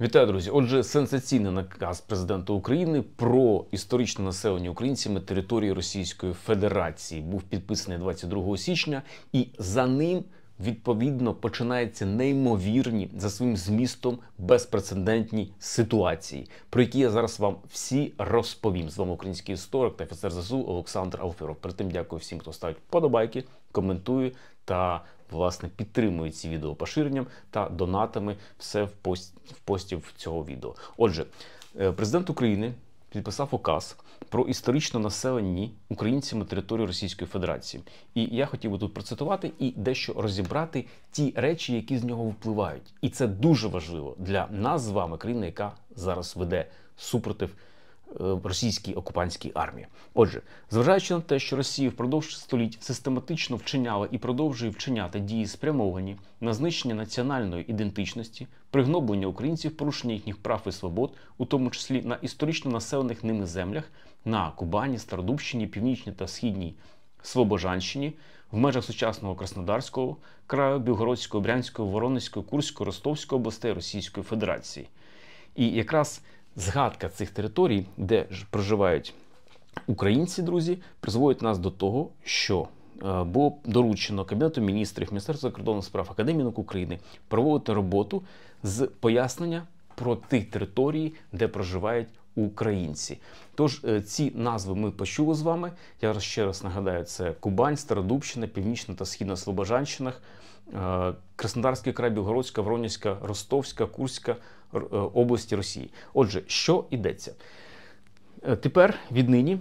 Вітаю, друзі! Отже, сенсаційний наказ президента України про історичне населення українцями території Російської Федерації був підписаний 22 січня, і за ним, відповідно, починаються неймовірні за своїм змістом безпрецедентні ситуації, про які я зараз вам всі розповім. З вами український історик та офіцер ЗСУ Олександр Алферов. Перед тим дякую всім, хто ставить вподобайки, коментує та, власне, підтримує ці відео поширенням та донатами все в пості цього відео. Отже, президент України підписав указ про історично населені українцями території Російської Федерації. І я хотів би тут процитувати і дещо розібрати ті речі, які з нього впливають. І це дуже важливо для нас з вами, країни, яка зараз веде супротив російській окупантській армії. Отже, зважаючи на те, що Росія впродовж століть систематично вчиняла і продовжує вчиняти дії, спрямовані на знищення національної ідентичності, пригноблення українців, порушення їхніх прав і свобод, у тому числі на історично населених ними землях, на Кубані, Стародубщині, Північній та Східній Слобожанщині, в межах сучасного Краснодарського краю, Білгородської, Брянської, Воронезької, Курської, Ростовської областей Російської Федерації. І якраз згадка цих територій, де проживають українці, друзі, призводить нас до того, що було доручено Кабінету міністрів, Міністерству закордонних справ, Академії наук України проводити роботу з пояснення про тих територій, де проживають українці. Тож ці назви ми почули з вами. Я ще раз нагадаю, це Кубань, Стародубщина, Північна та Східна Слобожанщина, Краснодарський край, Білгородська, Воронезька, Ростовська, Курська області Росії. Отже, що йдеться? Тепер віднині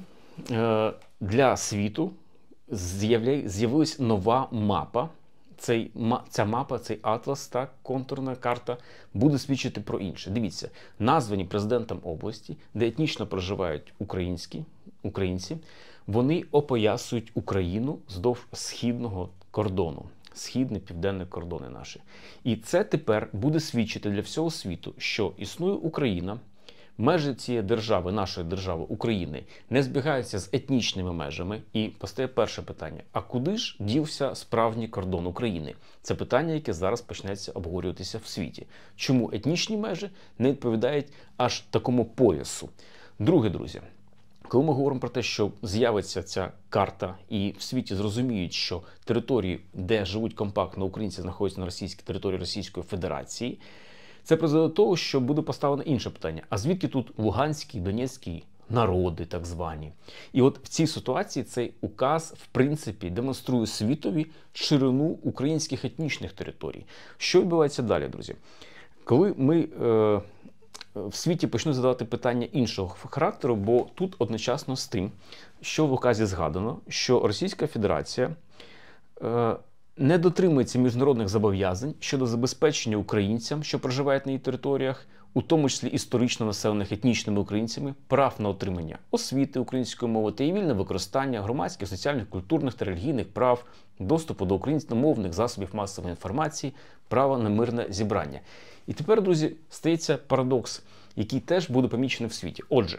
для світу з'явилась нова мапа. Ця мапа, цей атлас, та контурна карта буде свідчити про інше. Дивіться, названі президентом області, де етнічно проживають українці, вони опоясують Україну вздовж східного кордону. Східні, південні кордони наші. І це тепер буде свідчити для всього світу, що існує Україна, межі цієї держави, нашої держави України, не збігаються з етнічними межами. І постає перше питання: а куди ж дівся справжній кордон України? Це питання, яке зараз почнеться обговорюватися в світі. Чому етнічні межі не відповідають аж такому поясу? Друге, друзі. Коли ми говоримо про те, що з'явиться ця карта і в світі зрозуміють, що території, де живуть компактно українці, знаходяться на російській території Російської Федерації, це призведе до того, що буде поставлено інше питання. А звідки тут луганські, донецькі народи, так звані? І от в цій ситуації цей указ, в принципі, демонструє світові ширину українських етнічних територій. Що відбувається далі, друзі? Коли ми в світі почнуть задавати питання іншого характеру, бо тут одночасно з тим, що в указі згадано, що Російська Федерація не дотримується міжнародних зобов'язань щодо забезпечення українцям, що проживають на її територіях, у тому числі історично населених етнічними українцями, прав на отримання освіти української мови та її вільне використання громадських, соціальних, культурних та релігійних прав, доступу до українськомовних засобів масової інформації, права на мирне зібрання. І тепер, друзі, стається парадокс, який теж буде помічений в світі. Отже,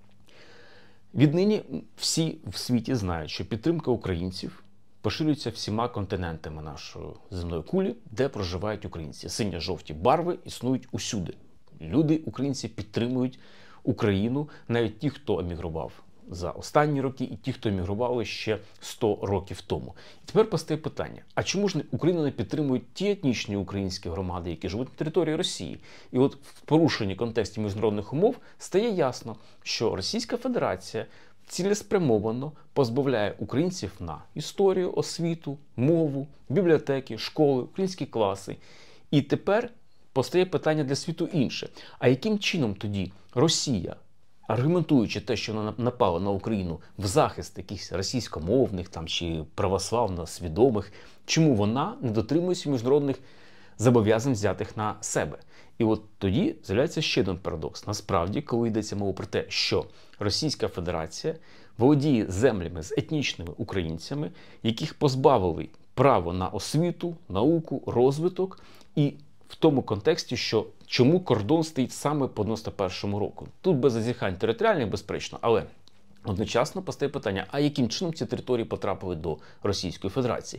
віднині всі в світі знають, що підтримка українців поширюється всіма континентами нашої земної кулі, де проживають українці. Синьо-жовті барви існують усюди. Люди, українці, підтримують Україну, навіть ті, хто емігрував за останні роки, і ті, хто емігрували ще 100 років тому. І тепер постає питання: а чому ж Україну не підтримують ті етнічні українські громади, які живуть на території Росії? І от в порушенні контексті міжнародних умов стає ясно, що Російська Федерація цілеспрямовано позбавляє українців на історію, освіту, мову, бібліотеки, школи, українські класи. І тепер постає питання для світу інше. А яким чином тоді Росія, аргументуючи те, що вона напала на Україну в захист якихось російськомовних там, чи православно свідомих, чому вона не дотримується міжнародних зобов'язань, взятих на себе? І от тоді з'являється ще один парадокс. Насправді, коли йдеться мова про те, що Російська Федерація володіє землями з етнічними українцями, яких позбавили права на освіту, науку, розвиток, і в тому контексті, що чому кордон стоїть саме по 91-му року. Тут без зазіхань територіальних, безперечно, але одночасно постає питання, а яким чином ці території потрапили до Російської Федерації?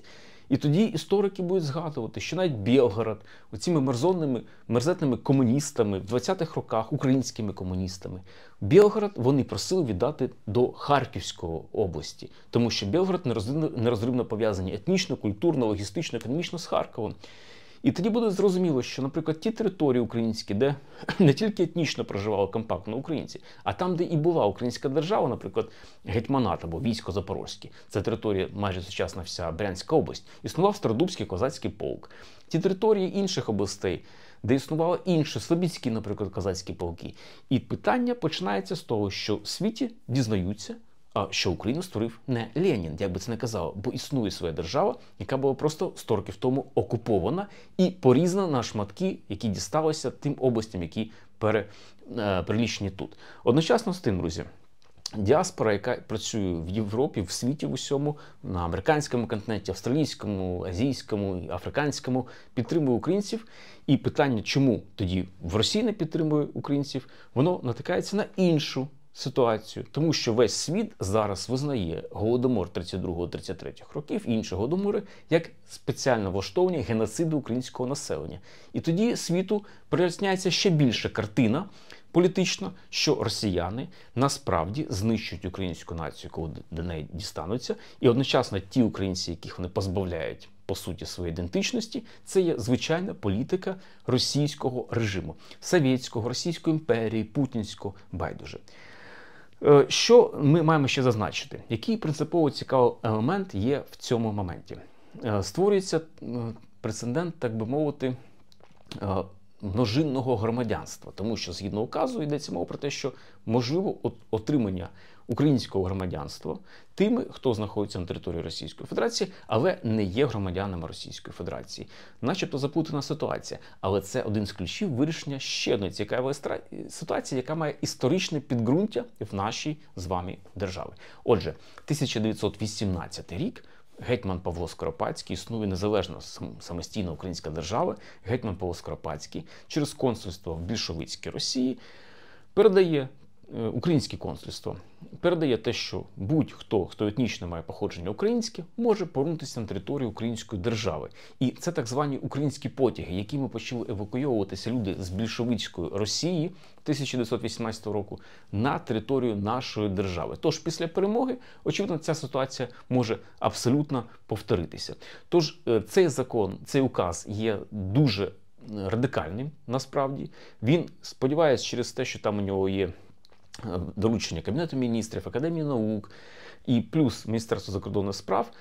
І тоді історики будуть згадувати, що навіть Білгород, оціми мерзетними комуністами в 20-х роках, українськими комуністами, Білгород вони просили віддати до Харківської області, тому що Білгород нерозривно пов'язані етнічно, культурно, логістично, економічно з Харковом. І тоді буде зрозуміло, що, наприклад, ті території українські, де не тільки етнічно проживали компактно українці, а там, де і була українська держава, наприклад, гетьманат або військо Запорозьке, це територія майже сучасна вся Брянська область, існував Стародубський козацький полк. Ті території інших областей, де існували інші, слобідські, наприклад, козацькі полки. І питання починається з того, що в світі дізнаються, що Україну створив не Ленін, як би це не казав, бо існує своя держава, яка була просто 100 років тому окупована і порізана на шматки, які дісталися тим областям, які перелічені тут. Одночасно з тим, друзі, діаспора, яка працює в Європі, в світі в усьому, на американському континенті, австралійському, азійському, африканському, підтримує українців. І питання, чому тоді в Росії не підтримує українців, воно натикається на іншу ситуацію. Тому що весь світ зараз визнає Голодомор 32-33 років, інші Голодомори, як спеціально влаштовані геноциди українського населення. І тоді світу проясняється ще більше картина політично, що росіяни насправді знищують українську націю, коли до неї дістануться, і одночасно ті українці, яких вони позбавляють, по суті, своєї ідентичності, це є звичайна політика російського режиму, совєтського, Російської імперії, путінського, байдуже. Що ми маємо ще зазначити? Який принципово цікавий елемент є в цьому моменті? Створюється прецедент, так би мовити, множинного громадянства, тому що згідно указу йдеться мова про те, що можливо отримання українського громадянства тими, хто знаходиться на території Російської Федерації, але не є громадянами Російської Федерації. Начебто заплутана ситуація, але це один з ключів вирішення ще одної цікавої ситуації, яка має історичне підґрунтя в нашій з вами державі. Отже, 1918 рік, гетьман Павло Скоропадський, існує незалежна самостійна українська держава, гетьман Павло Скоропадський через консульство в більшовицькій Росії передає, українське консульство передає те, що будь-хто, хто етнічно має походження українське, може повернутися на територію української держави. І це так звані українські потяги, якими почали евакуйовуватися люди з більшовицької Росії 1918 року на територію нашої держави. Тож після перемоги, очевидно, ця ситуація може абсолютно повторитися. Тож цей закон, цей указ є дуже радикальним, насправді. Він, сподіваюся, через те, що там у нього є доручення Кабінету міністрів, Академії наук і плюс Міністерство закордонних справ,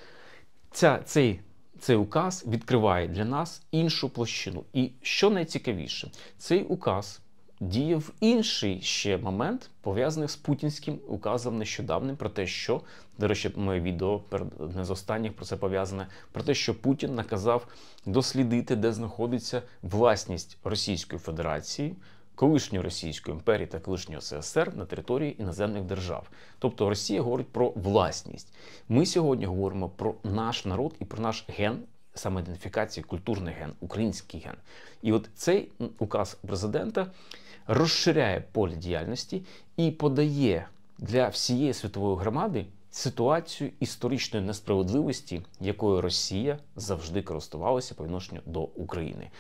цей указ відкриває для нас іншу площину. І що найцікавіше, цей указ діє в інший ще момент, пов'язаний з путінським указом нещодавним про те, що, до речі, моє відео одне з останніх про це пов'язане, про те, що Путін наказав дослідити, де знаходиться власність Російської Федерації, колишньої Російської імперії та колишнього СССР на території іноземних держав. Тобто Росія говорить про власність. Ми сьогодні говоримо про наш народ і про наш ген, самоідентифікації, культурний ген, український ген. І от цей указ президента розширяє поле діяльності і подає для всієї світової громади ситуацію історичної несправедливості, якою Росія завжди користувалася по відношенню до України.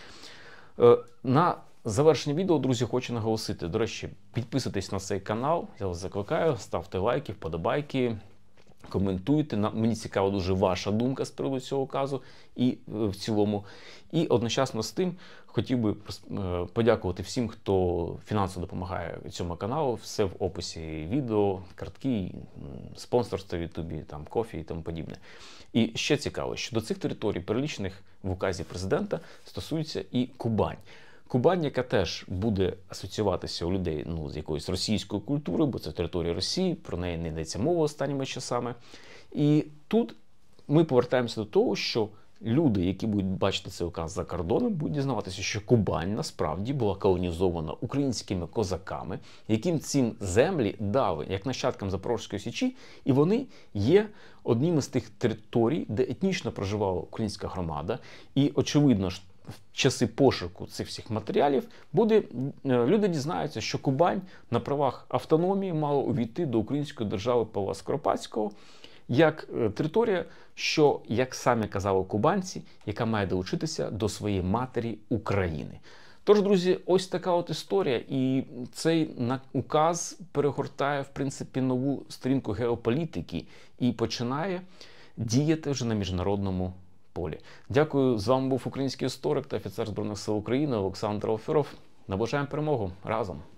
На завершення відео, друзі, хочу наголосити. До речі, підписуйтесь на цей канал, я вас закликаю, ставте лайки, вподобайки, коментуйте. Мені цікава дуже ваша думка з приводу цього указу і в цілому. І одночасно з тим хотів би подякувати всім, хто фінансово допомагає цьому каналу. Все в описі відео, картки, спонсорство в Ютубі, там кофі і тому подібне. І ще цікаво, що до цих територій, перелічених в указі президента, стосується і Кубань. Кубань, яка теж буде асоціюватися у людей з якоюсь російською культурою, бо це територія Росії, про неї не йдеться мова останніми часами. І тут ми повертаємося до того, що люди, які будуть бачити цей указ за кордоном, будуть дізнаватися, що Кубань насправді була колонізована українськими козаками, яким ці землі дали як нащадкам Запорізької Січі, і вони є одним із тих територій, де етнічно проживала українська громада. І очевидно ж, в часи пошуку цих всіх матеріалів люди дізнаються, що Кубань на правах автономії мала увійти до української держави Павла Скоропадського, як територія, що, як самі казали кубанці, яка має долучитися до своєї матері України. Тож, друзі, ось така от історія, і цей указ перегортає, в принципі, нову сторінку геополітики і починає діяти вже на міжнародному полі. Дякую, з вами був український історик та офіцер Збройних сил України Олександр Алферов. Наближаємо перемогу разом!